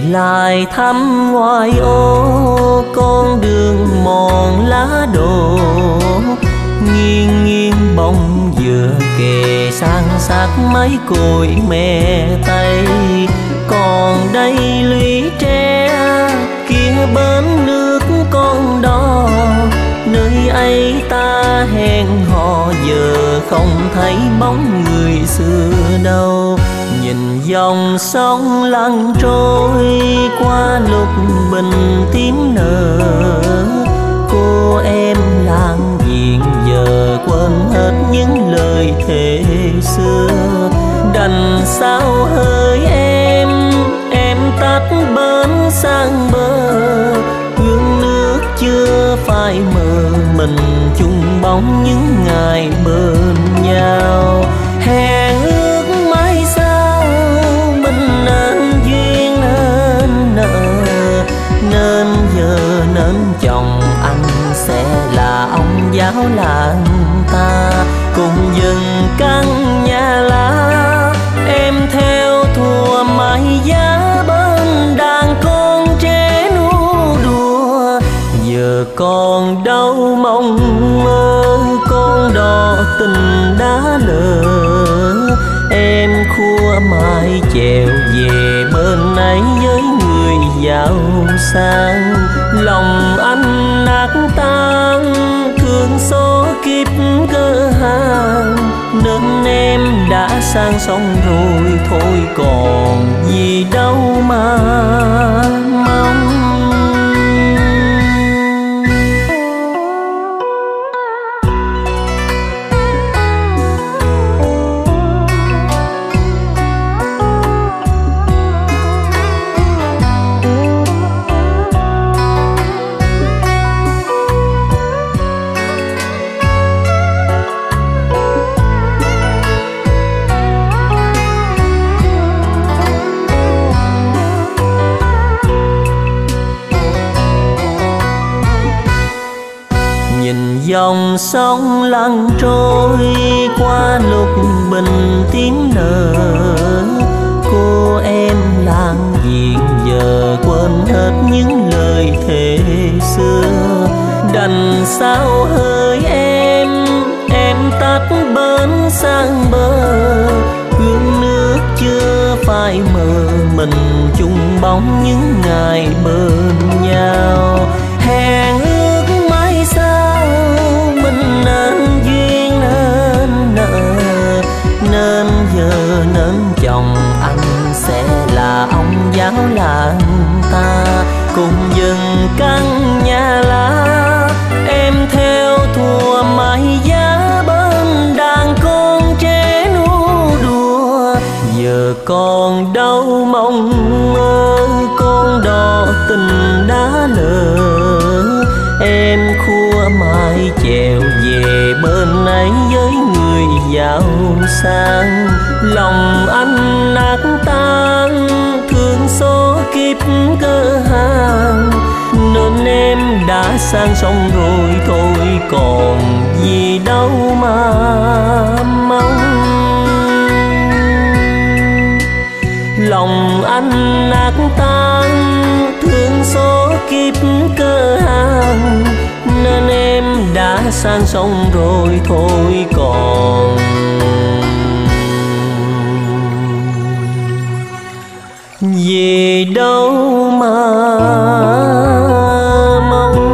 lại thăm ngoài ô, con đường mòn lá đổ nghiêng nghiêng bóng dừa kề san sát mấy cội mẹ Tây. Còn đây lũy tre kia bến nước con đò, nơi ấy ta hẹn hò giờ không thấy bóng người xưa đâu. Nhìn dòng sông lăn trôi qua lúc bình tím nở, cô em làng diện giờ quên hết những lời thề xưa. Đành sao hỡi em tắt bến sang bờ, gương nước chưa phai mờ mình chung bóng những ngày bên nhau. Hẹn ước mãi sao mình nên duyên nên nợ, nên giờ nên chồng anh sẽ là ông giáo làng ta. Cùng dừng căn nhà lá em theo thùa mái giá bên đàn con trẻ nô đùa. Giờ còn đâu mong mơ con đò tình đã lỡ, em khua mái chèo về bên ấy với người giàu sang. Lòng anh nát tan thương số kiếp cơ hàng, nên em đã sang sông rồi thôi còn gì đâu mà mong. Dòng sông lăn trôi qua lúc bình tím nở, cô em làng diện giờ quên hết những lời thề xưa. Đành sao hỡi em tắt bến sang bờ, gương nước chưa phai mờ mình chung bóng những ngày bên nhau. Hẹn ước mãi sao mình nên duyên nên nợ, nên giờ nên chồng anh sẽ là ông giáo làng ta. Cùng dừng căn nhà lá em theo thùa mái giá bên đàn con trẻ nô đùa. Giờ còn đâu mong mơ con đò tình đã lỡ, em khua mái chèo về bên ấy với người giàu sang. Lòng anh nát tan thương số kiếp cơ hàng, nên em đã sang sông rồi thôi còn gì đâu mà mong. Lòng anh nát tan thương số kiếp cơ hàng, nên em đã sang sông rồi thôi còn về đâu mà mong.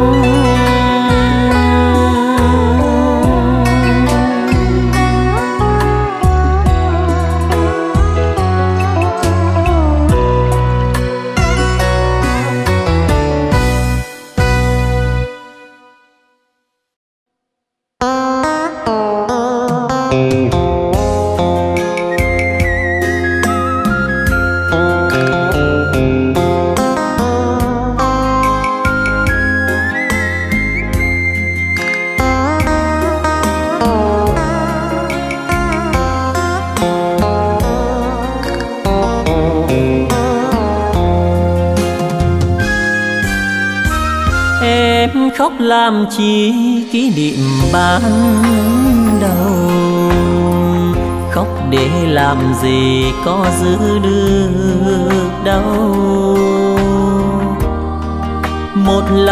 Khóc làm chi kỷ niệm ban đầu, khóc để làm gì có giữ được đâu.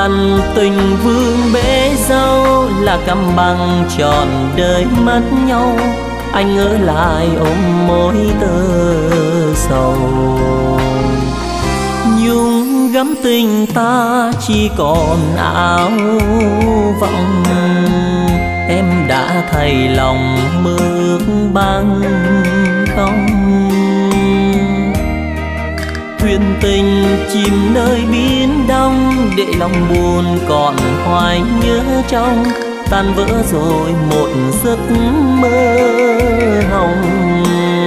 dằn tình vương bế dâu, là cầm bằng trọn đời mất nhau. Anh ở lại ôm mối tơ sầu, nhung gấm tình ta chỉ còn áo vọng. Em đã thay lòng bước băng không, thuyền tình chìm nơi biển đông, để lòng buồn còn hoài nhớ trong. Tan vỡ rồi một giấc mơ hồng.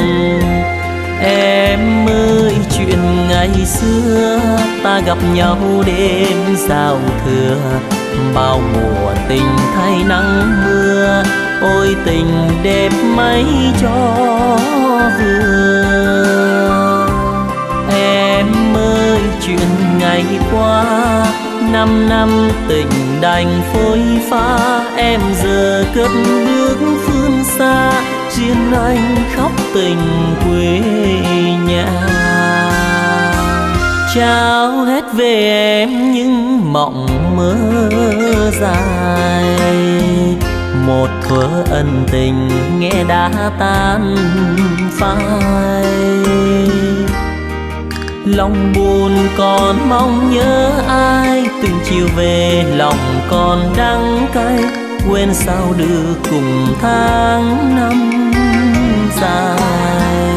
Em ơi chuyện ngày xưa, ta gặp nhau đêm giao thừa. Bao mùa tình thay nắng mưa, ôi tình đẹp mấy cho vừa. Em ơi chuyện ngày qua, 5 năm tình đành phôi pha. Em giờ cất bước phương xa, riêng anh khóc tình quê nhà. Trao hết về em những mộng mơ dài, một thuở ân tình nghe đã tan phai. Lòng buồn còn mong nhớ ai, từng chiều về lòng còn đắng cay. Quên sao được cùng tháng năm dài.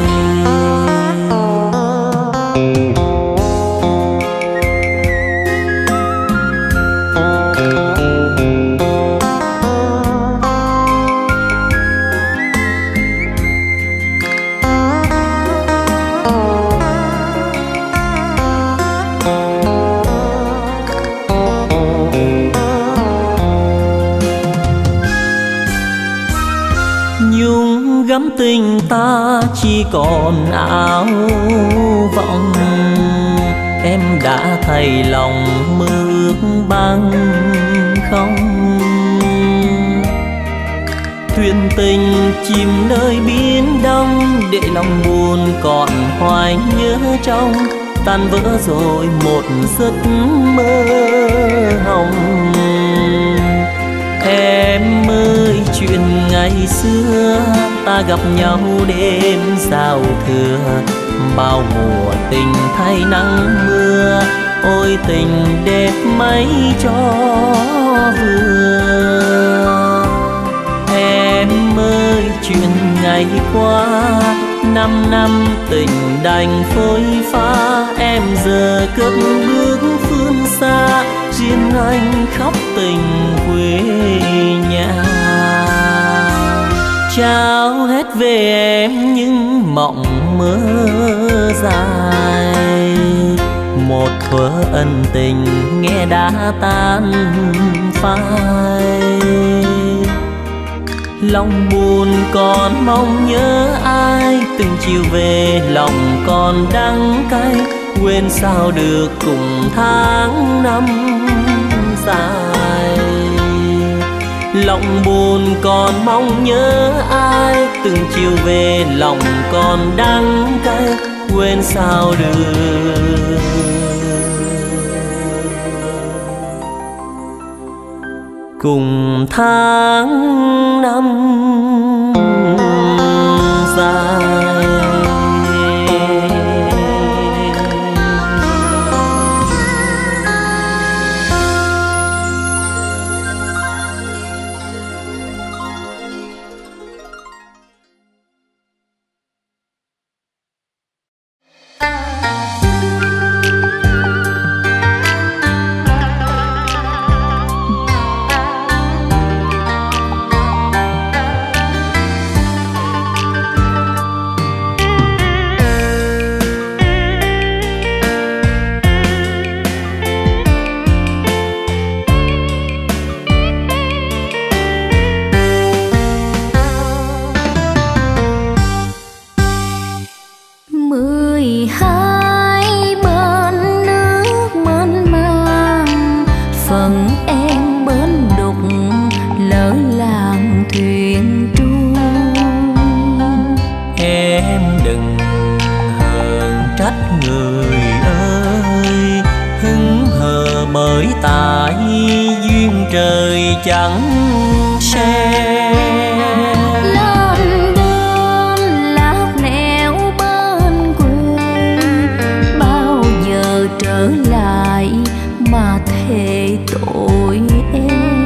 Gấm tình ta chỉ còn áo vọng. Em đã thay lòng mơ ước băng không, thuyền tình chìm nơi biển đông, để lòng buồn còn hoài nhớ trong. Tan vỡ rồi một giấc mơ hồng. Em ơi chuyện ngày xưa, ta gặp nhau đêm giao thừa. Bao mùa tình thay nắng mưa, ôi tình đẹp mấy cho vừa. Em ơi chuyện ngày qua, 5 năm tình đành phôi pha. Em giờ cất bước phương xa, riêng anh khóc tình quê nhà. Trao hết về em những mộng mơ dài, một thuở ân tình nghe đã tan phai. Lòng buồn còn mong nhớ ai, từng chiều về lòng còn đắng cay. Quên sao được cùng tháng năm dài. Lòng buồn còn mong nhớ ai, từng chiều về lòng còn đắng cay. Quên sao được cùng tháng năm dài. bởi tại duyên trời chẳng se. Lên đơn lát nẻo bên quê, bao giờ trở lại mà thề tội em.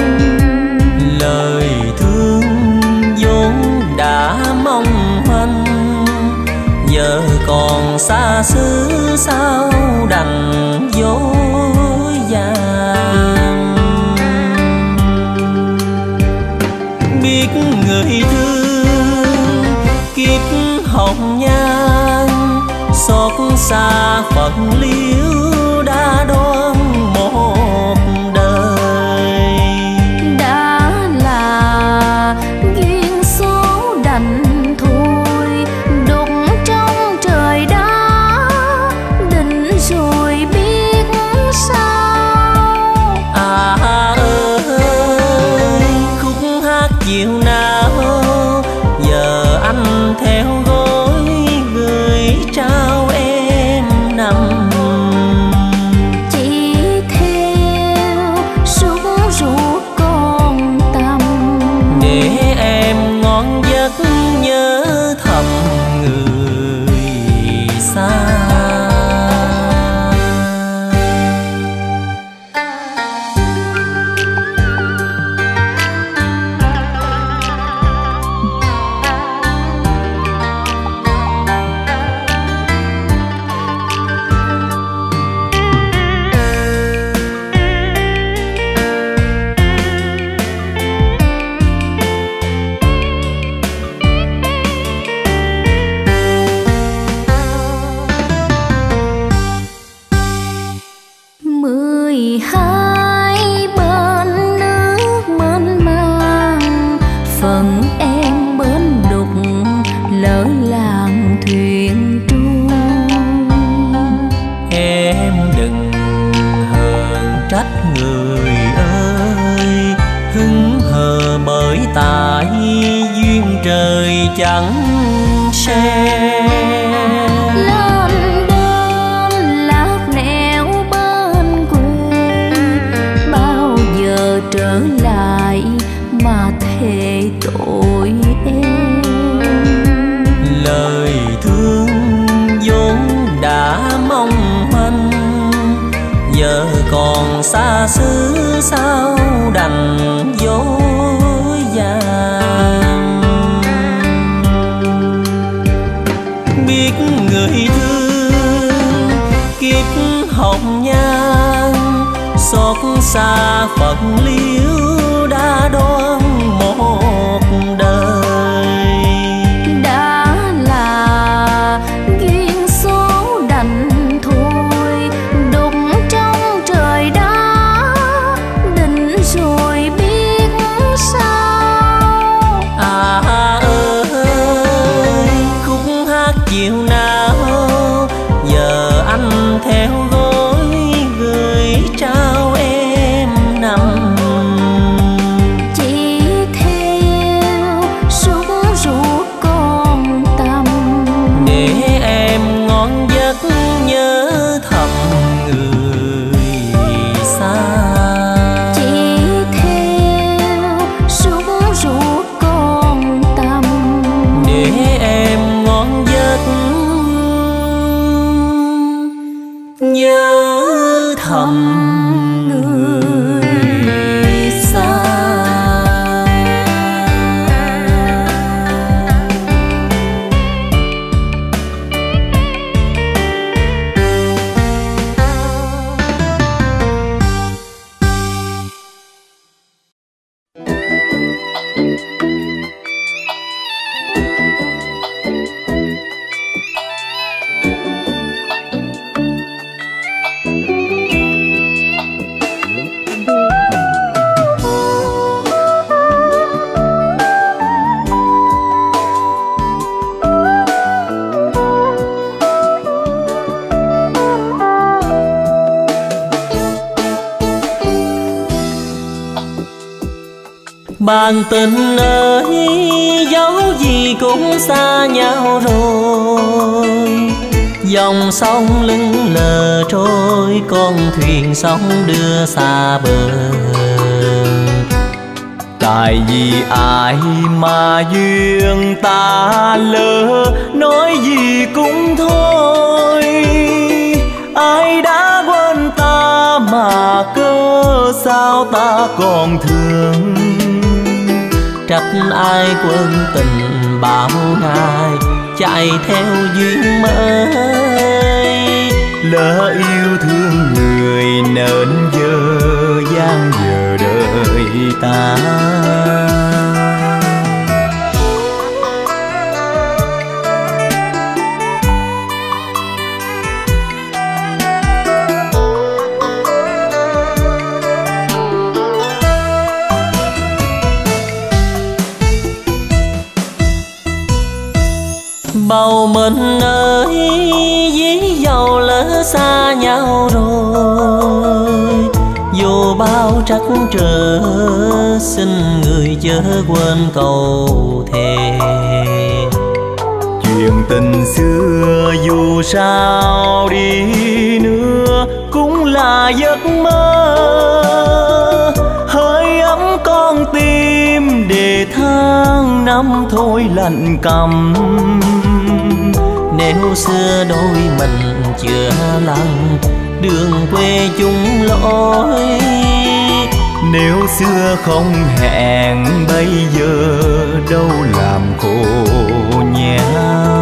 Lời thương vốn đã mong manh, giờ còn xa xứ sao đành dối vàng. Biết người thương kiếp hồng nhan, xót xa phận liễu đã đoan một đời. Đã là duyên số đành thôi, đục trong trời đã định rồi biết sao. À ơi khúc hát chiều nào, giờ anh theo gối gửi trao em nằm. Chỉ theo suốt ruột con tâm, Để em ngon giấc nhớ thầm người xa. hai bên nước mênh mang, phần em bến đục lỡ làng thuyền trôi. Em đừng hờn trách người ơi, hững hờ bởi tại duyên trời chẳng se. Lên đơn lát nẻo bên quê, bao giờ trở lại mà thề tội em. Lời thương vốn đã mong manh, giờ còn xa xứ sao đành dối vàng. Biết người thương kiếp hồng nhan, xót xa phận liễu đã đoan một đời. Đã là duyên số đành thôi, đục trong trời đã định rồi biết sao. À ơi khúc hát chiều nào, giờ anh theo gối gửi trao em nằm. Chỉ theo suốt ruột con tâm, Để em ngon giấc nhớ thầm người xa. chỉ theo suốt ruột con tâm, Để em ngon giấc nhớ thầm người xa. Bạn tình ơi, dấu gì cũng xa nhau rồi, Dòng sông lững lờ trôi, con thuyền sóng đưa xa bờ. Tại vì ai mà duyên ta lỡ, nói gì cũng thôi. Ai đã quên ta mà cớ sao ta còn thương. Trách ai quên tình bao ngày, chạy theo duyên mới. Lỡ yêu thương người nên giờ gian giờ đời ta. Bầu mình ơi, dí dầu lỡ xa nhau rồi. Dù bao trắc trở, xin người chớ quên câu thề. Chuyện tình xưa dù sao đi nữa cũng là giấc mơ. Hơi ấm con tim để tháng năm thôi lạnh căm. Nếu xưa đôi mình chưa lặng, đường quê chung lối. Nếu xưa không hẹn, bây giờ đâu làm khổ nhau.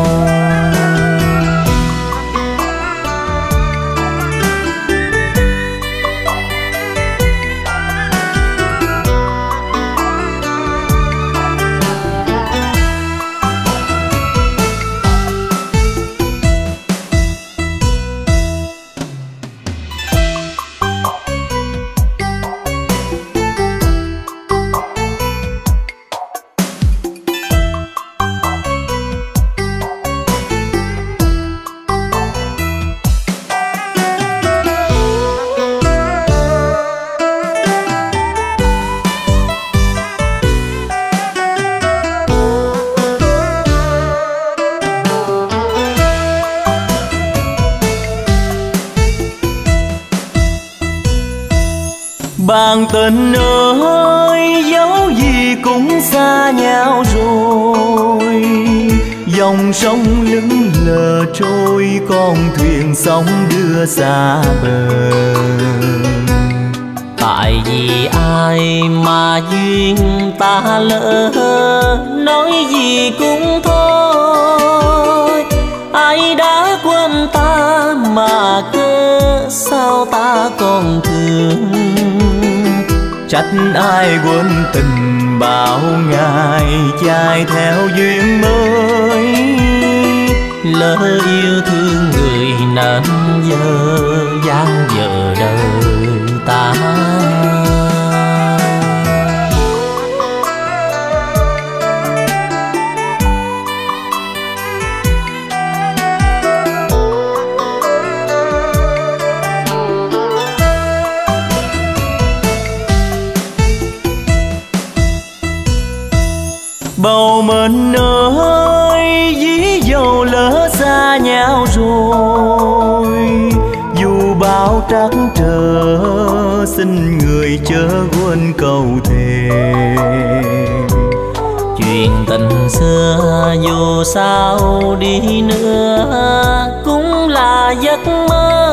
Bạn tình ơi, dấu gì cũng xa nhau rồi. Dòng sông lững lờ trôi, con thuyền sóng đưa xa bờ. Tại vì ai mà duyên ta lỡ, nói gì cũng thôi. Ai đã quên ta mà cớ sao ta còn thương. Trách ai quên tình bao ngày, chạy theo duyên mới. Lỡ yêu thương người nên giờ gian giờ đời ta. Bầu mình ơi, dí dầu lỡ xa nhau rồi. Dù bao trắc trở, xin người chớ quên câu thề. Chuyện tình xưa dù sao đi nữa cũng là giấc mơ.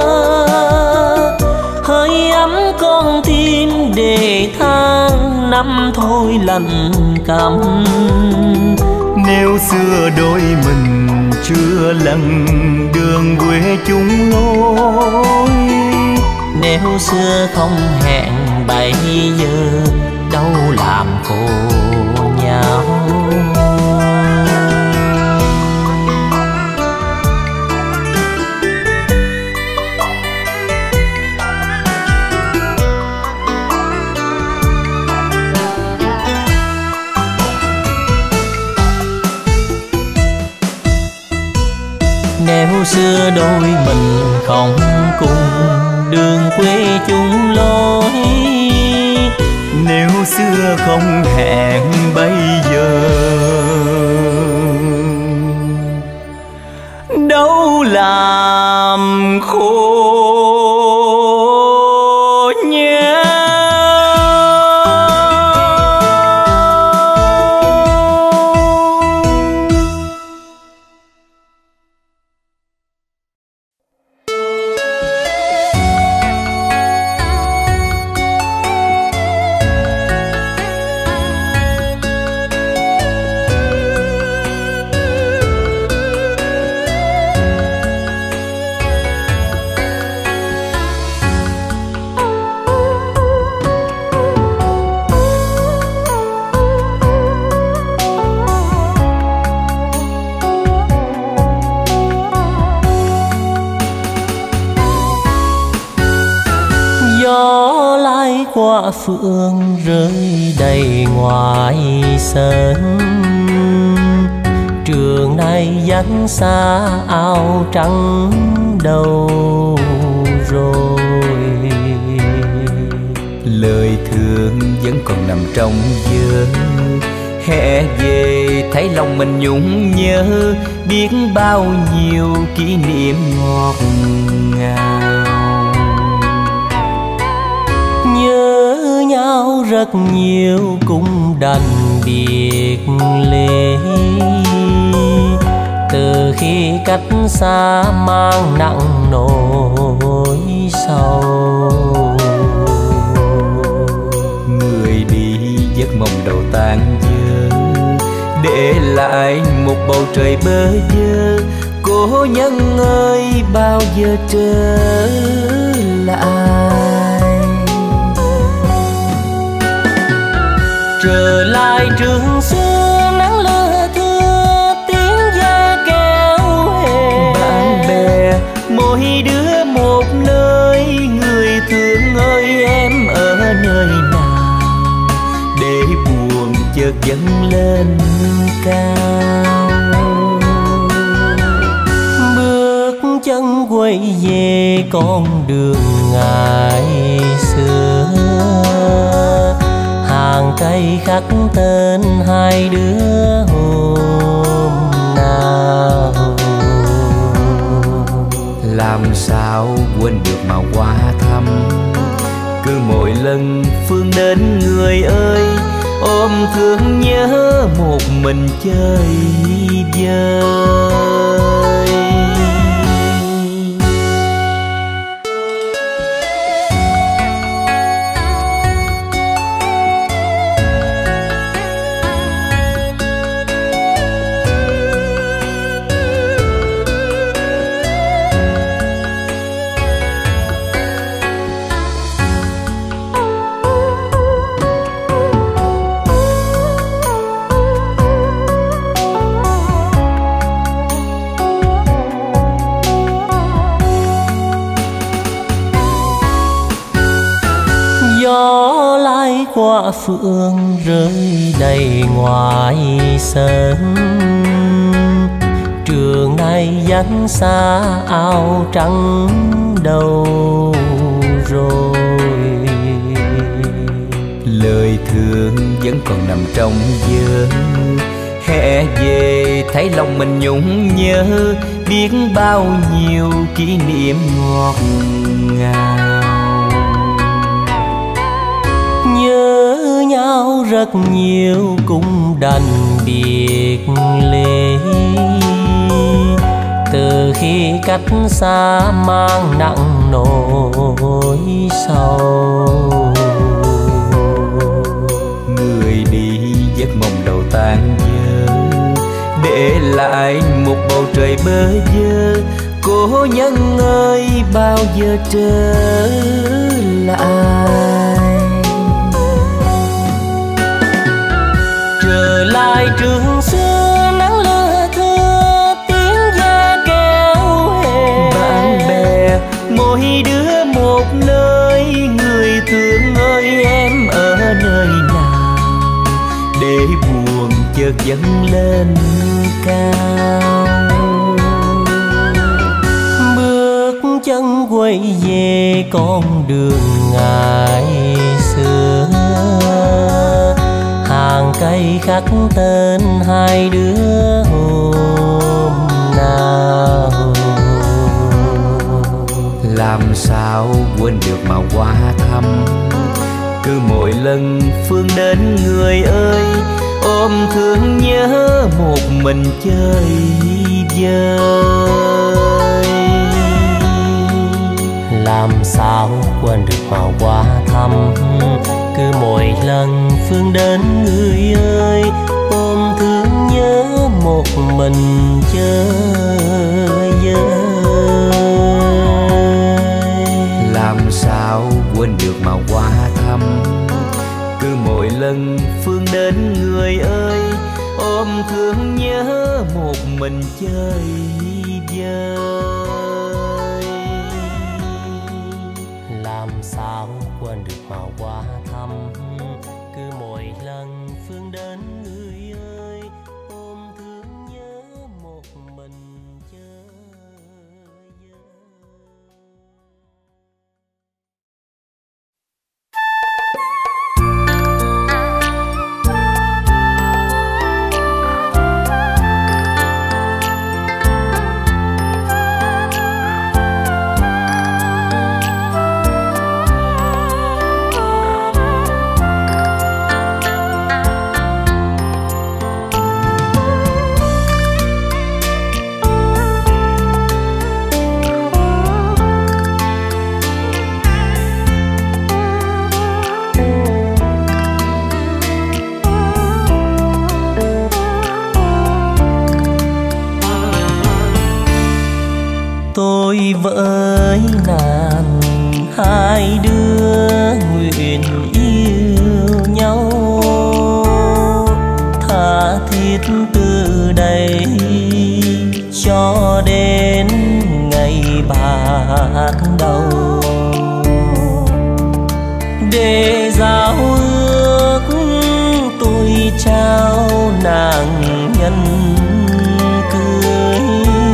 Hơi ấm con tim để tháng năm thôi lạnh căm. Nếu xưa đôi mình chưa lần đường quê chung lối. Nếu xưa không hẹn, bây giờ đâu làm khổ nhau. Nếu xưa đôi mình không cùng đường quê chung lối. Nếu xưa không hẹn, bây giờ đâu làm khổ nhau. Gió lái qua phượng rơi đầy ngoài sân, trường này vắng xa áo trắng đâu rồi. Lời thương vẫn còn nằm trong giấc, hè về thấy lòng mình nhung nhớ, biết bao nhiêu kỷ niệm ngọt ngào. Nhớ nhau rất nhiều cũng đành biệt ly, từ khi cách xa mang nặng nỗi sầu. Người đi giấc mộng đầu tan vỡ, để lại một bầu trời bơ vơ. Cố nhân ơi bao giờ trở lại, trở lại trường xưa nắng lưa thưa tiếng ve kéo hề. bạn bè mỗi đứa một nơi, người thương ơi em ở nơi nào, để buồn chợt dâng lên cao. Bước chân quay về con đường ngày xưa, hàng cây khắc tên hai đứa hôm nào. Làm sao quên được màu hoa thắm, cứ mỗi lần Phương đến người ơi, ôm thương nhớ một mình chơi vơi. Gió lái qua phượng rơi đầy ngoài sân, trường này vắng xa áo trắng đâu rồi. Lời thương vẫn còn nằm trong giấc, hè về thấy lòng mình nhung nhớ, biết bao nhiêu kỷ niệm ngọt ngào. Nhớ nhau rất nhiều cũng đành biệt ly, từ khi cách xa mang nặng nỗi sầu. Người đi giấc mộng đầu tan vỡ, để lại một bầu trời bơ vơ. Cố nhân ơi bao giờ trở lại, trở lại trường xưa nắng lưa thưa tiếng ve kéo hề. bạn bè mỗi đứa một nơi, người thương ơi em ở nơi nào, để buồn chợt dâng lên cao. Bước chân quay về con đường ngày xưa, hàng cây khắc tên hai đứa hôm nào. làm sao quên được mà qua thăm. Cứ mỗi lần Phương đến người ơi, ôm thương nhớ một mình chơi vơi. Làm sao quên được mà qua thăm. Cứ mỗi lần Phương đến người ơi, ôm thương nhớ một mình chơi vơi. Làm sao quên được mà qua thăm. Cứ mỗi lần Phương đến người ơi, ôm thương nhớ một mình chơi vơi. Làm sao quên được mà qua thăm. Cứ mỗi lần Phương đến người ơi, ôm thương nhớ một mình chơi vơi. Tôi với nàng hai đứa nguyện yêu nhau, tha thiết từ đây cho đến ngày bạc đầu. Để giao ước tôi trao nàng nhân cưới.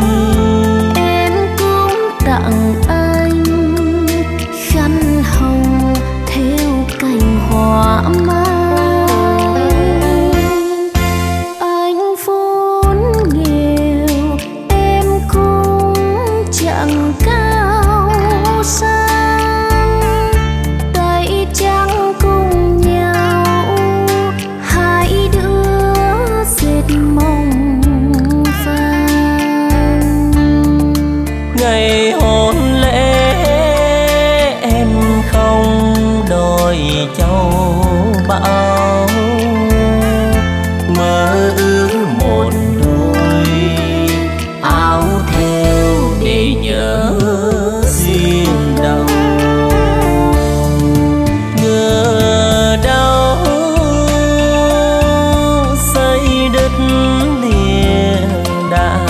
Tặng anh khăn hồng theo cành hoa mai. Anh vốn nghèo em cũng chẳng cao sang, tay trắng cùng nhau hai đứa dệt mộng vàng. Ngày hôn lễ em không đòi châu báu, mơ ước một đôi áo thêu để nhớ duyên đầu. Ngờ đâu xây đất lìa đàn.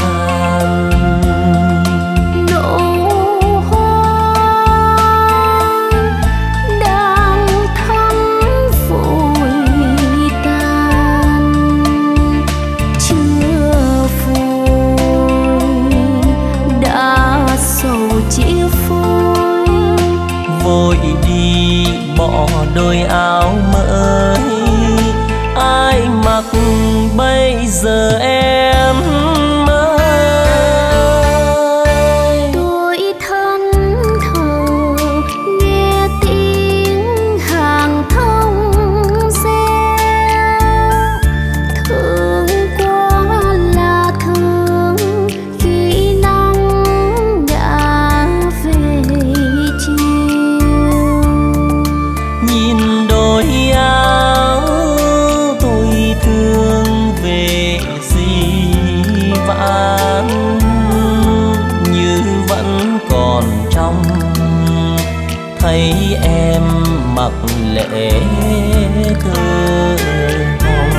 Vội đi bỏ đôi áo mới, ai mặc bây giờ em ơi. Tôi thân thờ nghe tiếng hàng thông reo, thương quá là thương khi nắng đã về chiều. Nhìn đôi áo tôi thương về gì vãng, như vẫn còn trong thấy em mặc lễ thơ hồng.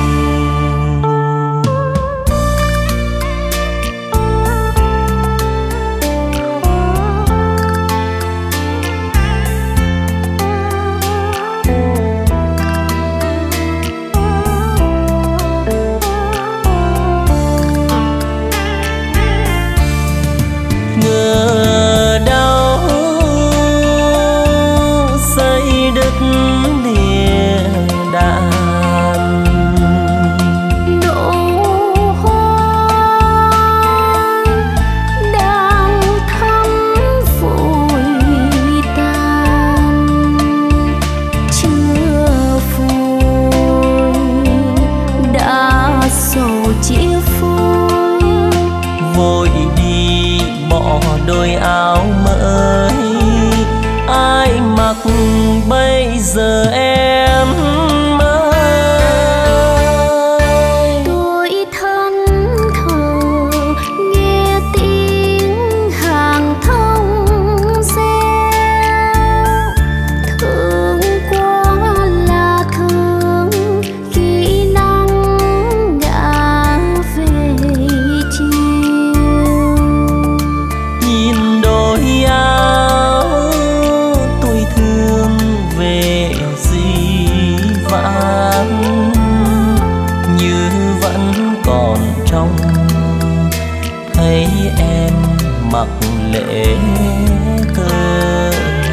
Ngờ đâu xây đất lìa đàn. đôi áo tôi thương về dĩ vãng, như vẫn còn trong thấy em mặc lễ thơ.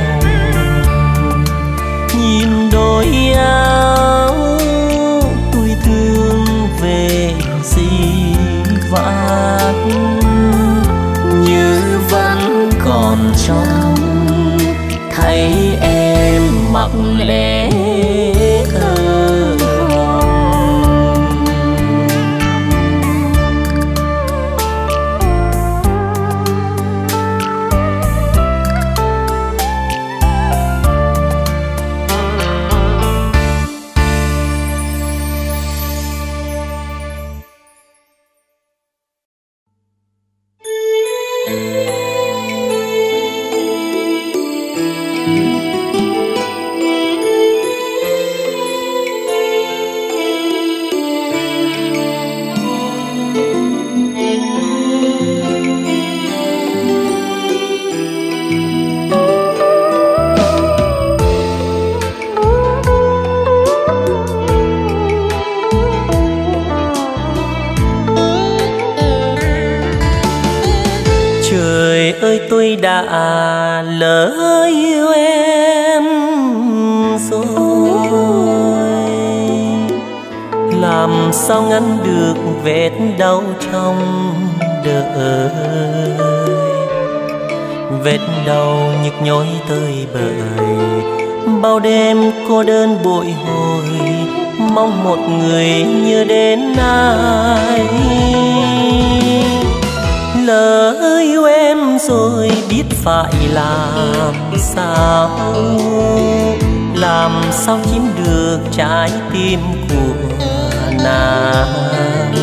Nhìn đôi áo tôi thương về dĩ vãng, như vẫn còn trong thấy em mặc lễ thơ. Tôi đã lỡ yêu em rồi, làm sao ngăn được vết đau trong đời. Vết đau nhức nhối tơi bời, bao đêm cô đơn bội hồi, mong một người như đến ai. Lỡ yêu em rồi biết phải làm sao chiếm được trái tim của nàng.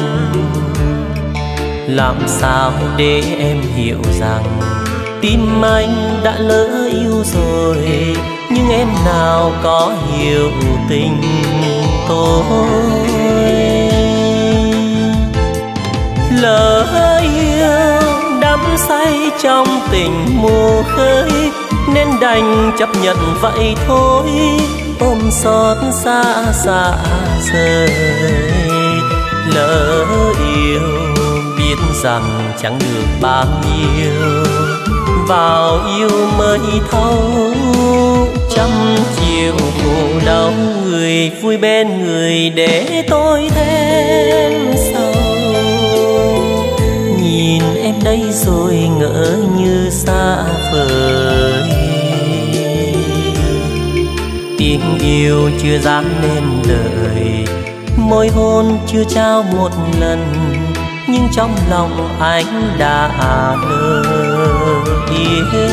Làm sao để em hiểu rằng tim anh đã lỡ yêu rồi, nhưng em nào có hiểu tình tôi. Lỡ yêu đắm say trong tình mù khơi, nên đành chấp nhận vậy thôi, ôm xót xa xa rời. Lỡ yêu biết rằng chẳng được bao nhiêu, vào yêu mới thấu trăm chiều khổ đau. Người vui bên người để tôi thêm sầu, nhìn em đây rồi ngỡ như xa vời. Tiếng yêu chưa dám nên lời, môi hôn chưa trao một lần, nhưng trong lòng anh đã lỡ yêu.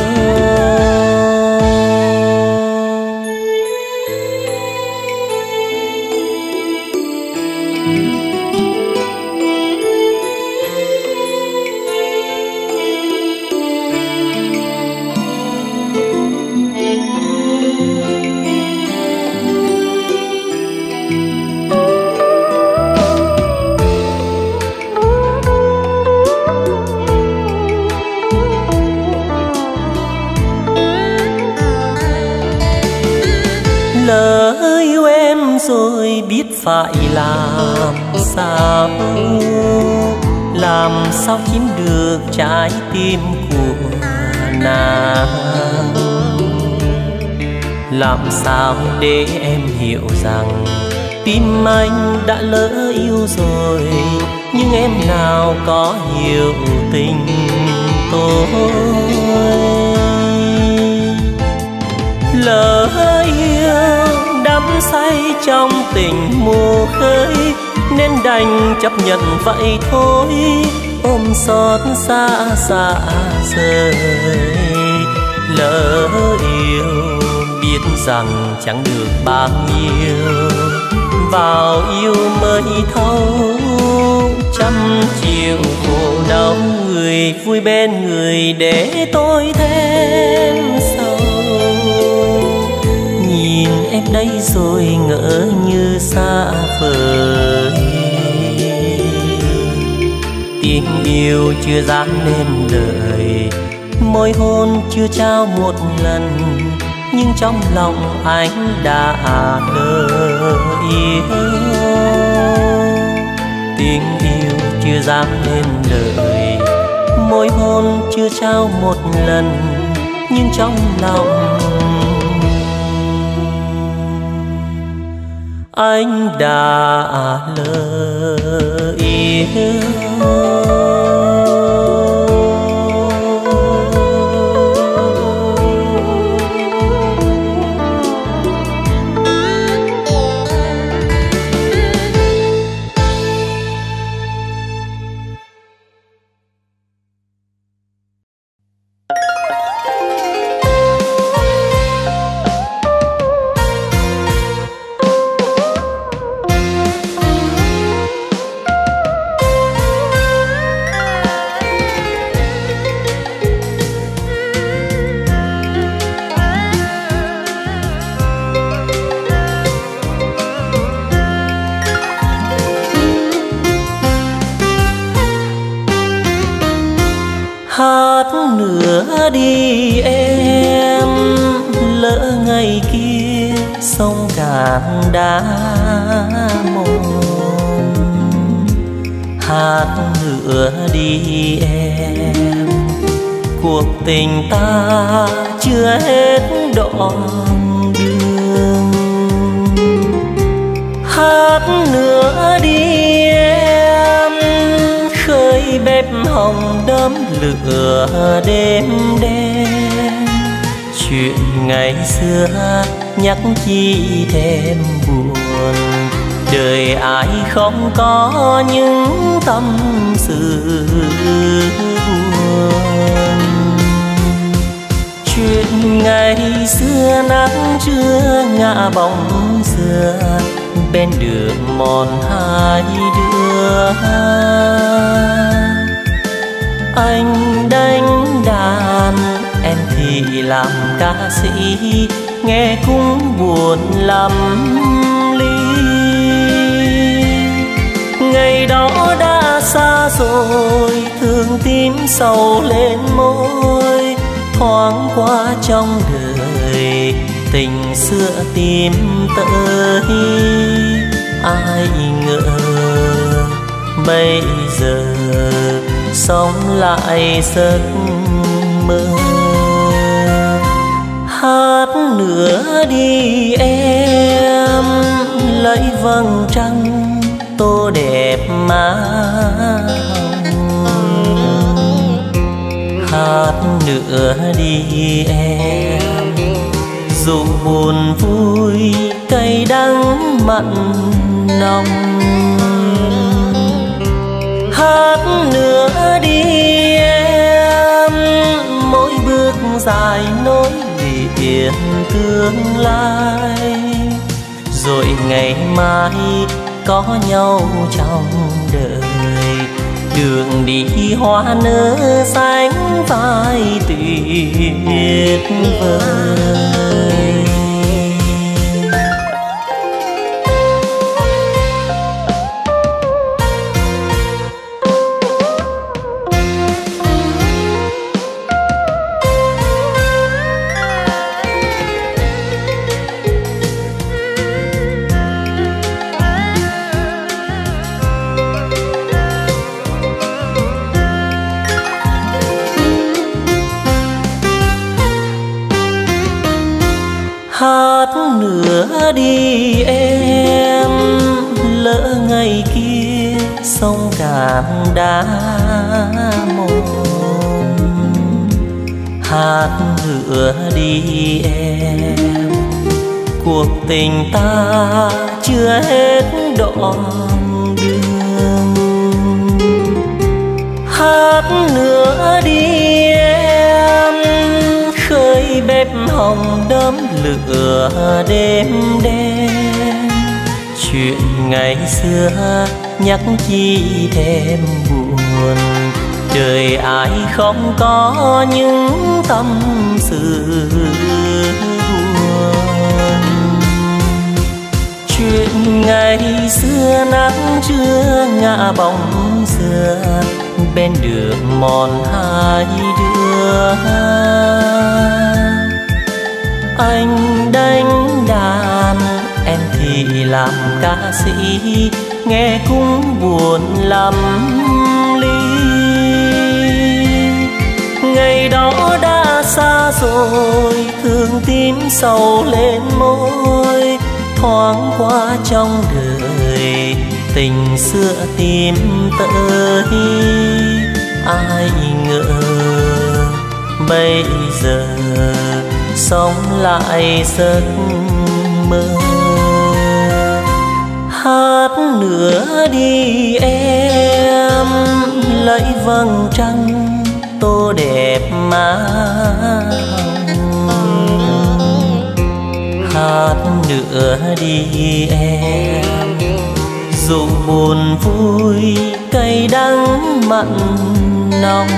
Lỡ yêu em rồi biết phải làm sao chiếm được trái tim của nàng. Làm sao để em hiểu rằng tim anh đã lỡ yêu rồi, nhưng em nào có hiểu tình tôi. Lỡ yêu đắm say trong tình mù khơi, nên đành chấp nhận vậy thôi, ôm xót xa xa rời. Lỡ yêu biết rằng chẳng được bao nhiêu, vào yêu mới thấu trăm chiều khổ đau. Người vui bên người để tôi thêm sầu, nhìn em đây rồi ngỡ như xa vời. Tiếng yêu chưa dám nên lời, môi hôn chưa trao một lần, nhưng trong lòng anh đã lỡ yêu. Tình yêu chưa dám lên lời, môi hôn chưa trao một lần, nhưng trong lòng anh đã lỡ yêu. Hát nữa đi em, lỡ ngày kia sông cạn đã mòn. Hát nữa đi em, cuộc tình ta chưa hết đoạn đường. Hát nữa đi em, khơi bếp hồng đơm lửa đêm đêm. Chuyện ngày xưa nhắc chi thêm buồn, đời ai không có những tâm sự buồn. Chuyện ngày xưa nắng trưa ngã bóng xưa, bên đường mòn hai đứa. Anh đánh đàn, em thì làm ca sĩ, nghe cũng buồn lắm ly. Ngày đó đã xa rồi, thương tím sầu lên môi. Thoáng qua trong đời, tình xưa tìm tới. Ai ngờ bây giờ sống lại giấc mơ. Hát nữa đi em, lấy vầng trăng tô đẹp má hồng. Hát nữa đi em, dù buồn vui cay đắng mặn nồng. Hát nữa đi em, mỗi bước dài nối liền tương lai. Rồi ngày mai có nhau trong đời, đường đi hoa nở xanh vai tuyệt vời. Hát nữa đi em, lỡ ngày kia sông cạn đã mòn. Hát nữa đi em, cuộc tình ta chưa hết đoạn đường. Hát nữa đi em, khơi bếp hồng đơm lửa đêm đêm. Chuyện ngày xưa nhắc chi thêm buồn, đời ai không có những tâm sự buồn. Chuyện ngày xưa nắng trưa ngã bóng xưa, bên đường mòn hai đứa. lửa. Anh đánh đàn, em thì làm ca sĩ, nghe cũng buồn lắm ly. Ngày đó đã xa rồi, thương tím sầu lên môi, thoáng qua trong đời tình xưa tìm tới. Ai ngờ bây giờ sống lại giấc mơ. Hát nữa đi em, lấy vầng trăng tô đẹp má hồng. Hát nữa đi em, dù buồn vui cay đắng mặn nồng.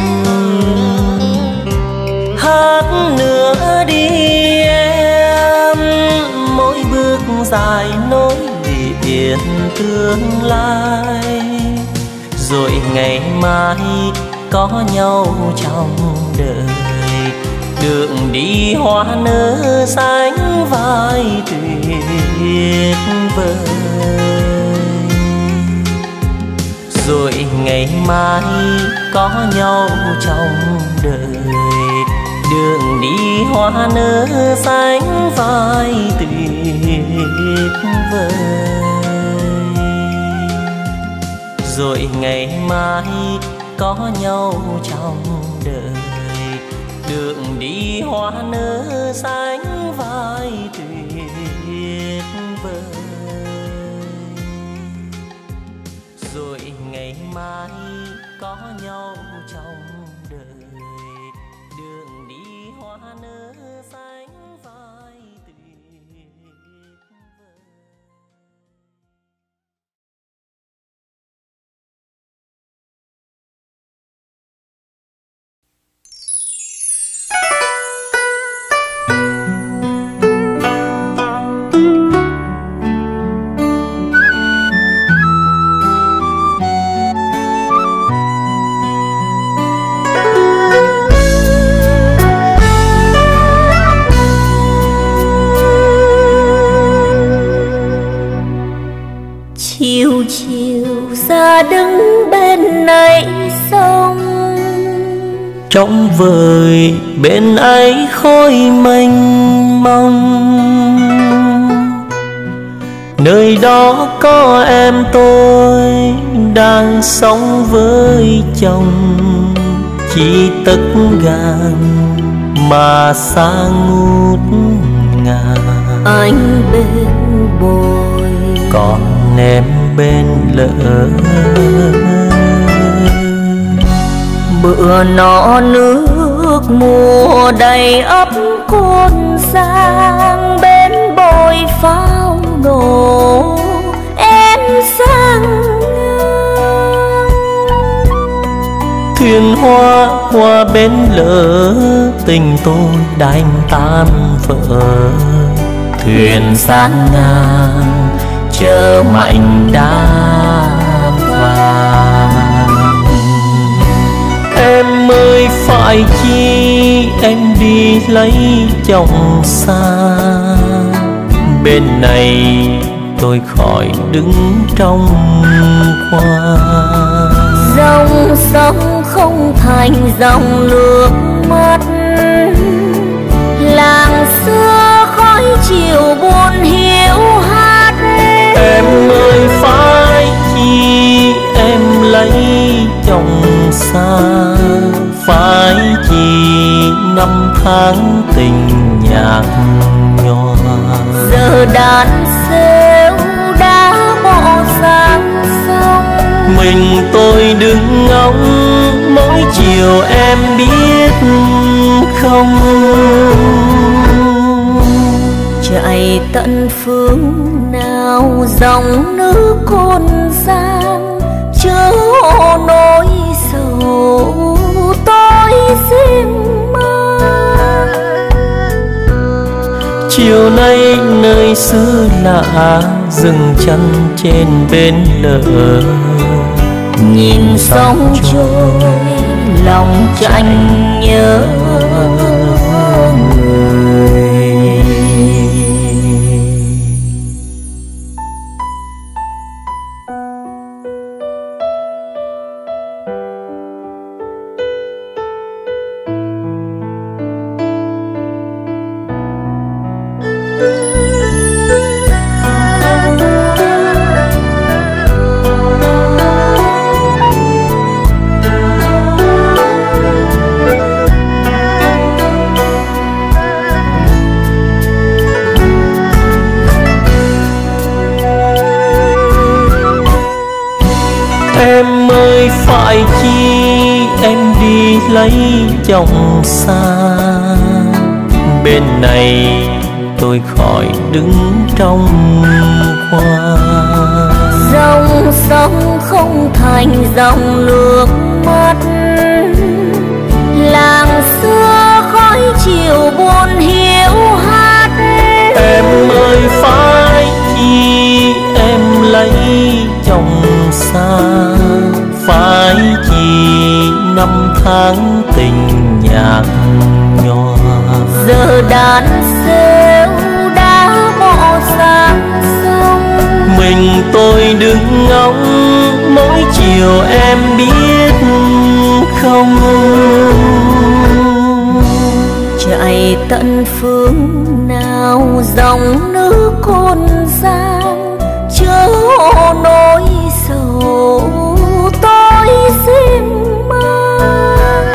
Hát nữa đi em, mỗi bước dài nối liền tương lai. Rồi ngày mai có nhau trong đời, đường đi hoa nở sánh vai tuyệt vời. Rồi ngày mai có nhau trong đời, đường đi hoa nở sánh vai tuyệt vời. Rồi ngày mai có nhau trong đời, đường đi hoa nở sánh vai tuyệt vời. Rồi ngày mai có nhau trong đời, đường đi hoa nở sánh vai tuyệt vời. Chiều chiều ra đứng bên này sông, trong vời bên ấy khói mênh mông. Nơi đó có em tôi đang sống với chồng, chỉ tất gàng mà xa ngút ngàn. anh bên bồi còn em bên lỡ. bữa nọ nước mùa đầy ấp Cồn Giang, bên bồi pháo nổ em sang thuyền hoa qua bến lỡ, tình tôi đành tan vỡ. Thuyền sang ngang chờ mảnh đá vàng. Em ơi phải chi em đi lấy chồng xa, bên này tôi khỏi đứng trong khoa. dòng sông không thành dòng nước mắt, làng xưa khói chiều buồn hiu hắt. Em ơi phải chi em lấy chồng xa, phải chi năm tháng tình nhạt nhòa. Giờ đàn rêu đã bỏ sang sông, mình tôi đứng ngóng mỗi chiều em biết không. chạy tận phương nào dòng nước Cồn Giang, chớ nỗi sầu tôi riêng mang. Chiều nay nơi xứ lạ dừng chân trên bến lỡ, nhìn sông trôi lòng tranh nhớ người. Em ơi phải chi em đi lấy chồng xa, bên này tôi khỏi đứng trong hoa. Dòng sông không thành dòng nước mắt, làng xưa khói chiều buồn hiu hắt. Em ơi phải chi em lấy chồng xa, phải chi năm tháng tình nhạt nhòa. Giờ đàn rêu đã bỏ sang sông, mình tôi đứng ngóng mỗi chiều em biết không. chạy tận phương nào dòng nước Cồn Giang, chớ nỗi sầu tôi xin mang.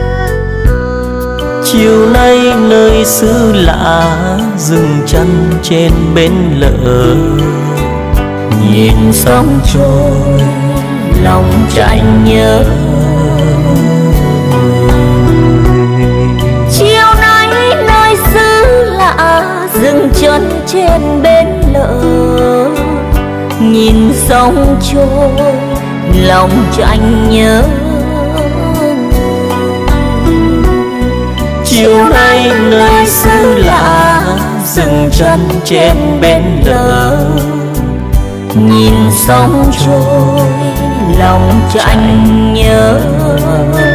Chiều nay nơi xứ lạ dừng chân trên bến lỡ, nhìn sông trôi lòng tranh nhớ. Chiều nay nơi xứ lạ dừng chân trên bến lỡ, nhìn sông trôi lòng tranh nhớ. chiều nay nơi xứ lạ dừng chân trên bến lỡ, nhìn sông trôi lòng tranh nhớ.